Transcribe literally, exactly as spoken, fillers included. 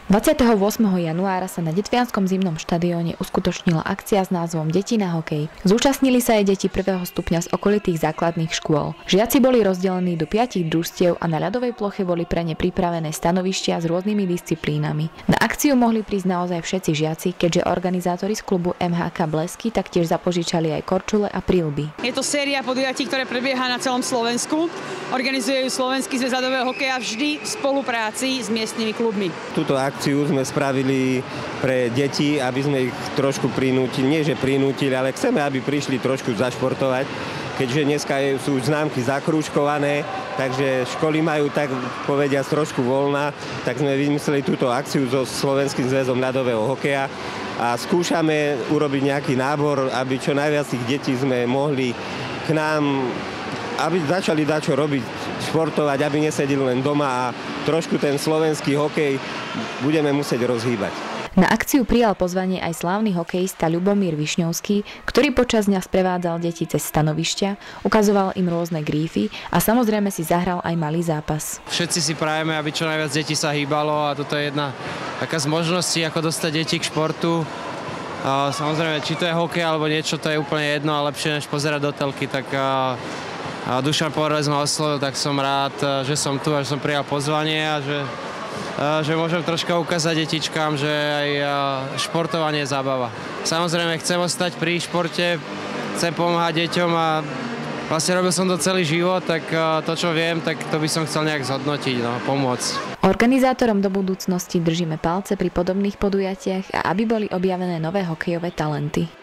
dvadsiateho ôsmeho januára sa na Detvianskom zimnom štadióne uskutočnila akcia s názvom Deti na hokej. Zúčastnili sa aj deti prvého stupňa z okolitých základných škôl. Žiaci boli rozdelení do piatich družstiev a na ľadovej ploche boli pre ne pripravené stanovištia s rôznymi disciplínami. Na akciu mohli prísť naozaj všetci žiaci, keďže organizátori z klubu em há ká Blesky taktiež zapožičali aj korčule a príľby. Je to séria podujatí, ktoré prebieha na celom Slovensku. Organizuje ju Slovenský zväz ľadového hokeja vždy v spolupráci s miestnymi klubmi. Túto akciu sme spravili pre deti, aby sme ich trošku prinútili, nie že prinútili, ale chceme, aby prišli trošku zašportovať, keďže dneska sú známky zakrúžkované, takže školy majú tak povediať trošku voľna, tak sme vymysleli túto akciu so Slovenským zväzom ľadového hokeja a skúšame urobiť nejaký nábor, aby čo najviac tých detí sme mohli k nám, aby začali dačo robiť, športovať, aby nesedeli len doma a trošku ten slovenský hokej budeme musieť rozhýbať. Na akciu prijal pozvanie aj slávny hokejista Ľubomír Višňovský, ktorý počas dňa sprevádzal deti cez stanovišťa, ukazoval im rôzne grífy a samozrejme si zahral aj malý zápas. Všetci si prajeme, aby čo najviac detí sa hýbalo a toto je jedna taká z možností, ako dostať deti k športu. A samozrejme, či to je hokej alebo niečo, to je úplne jedno a lepšie než pozerať do telky, tak a, a Dušan Porez ma oslovil, tak som rád, že som tu a že som prijal pozvanie a že že môžem troška ukázať detičkám, že aj športovanie je zábava. Samozrejme, chcem ostať pri športe, chcem pomáhať deťom a vlastne robil som to celý život, tak to, čo viem, tak to by som chcel nejak zhodnotiť, no, pomôcť. Organizátorom do budúcnosti držíme palce pri podobných podujatiach a aby boli objavené nové hokejové talenty.